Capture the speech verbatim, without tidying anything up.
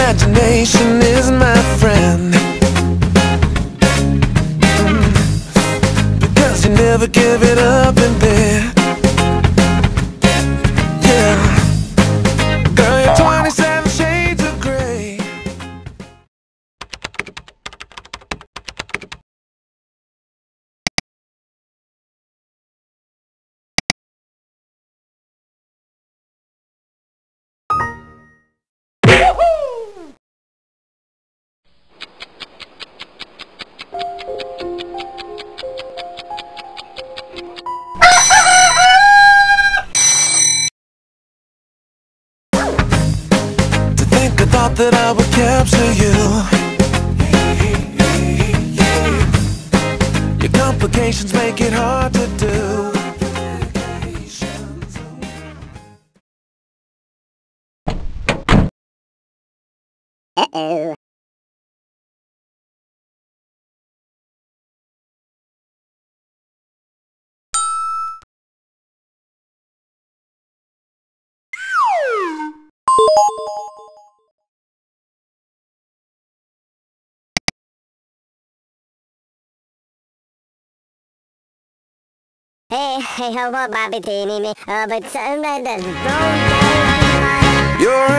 imagination is my friend, because you never give it up in bed. Yeah, girl, you're twenty-seven shades of gray. I thought that I would capture you. Your complications make it hard to do. Uh-oh. Hey, hey, how about Bobby Teeny me? Uh, but something that does don't You're